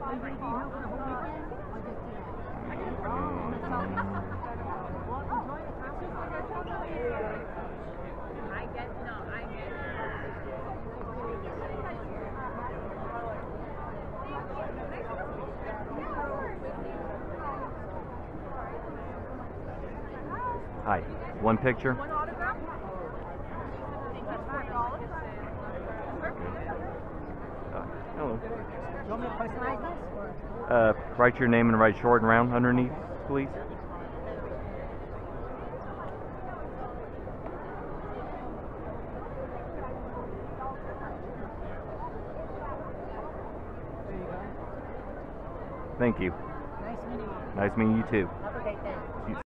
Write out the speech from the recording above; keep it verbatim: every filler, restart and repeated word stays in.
Hi. One picture? One autograph? Uh, hello. You want me to personalize this? Uh, write your name and write short and round underneath, please. Thank you. Nice meeting you. Nice meeting you too. Have a great day.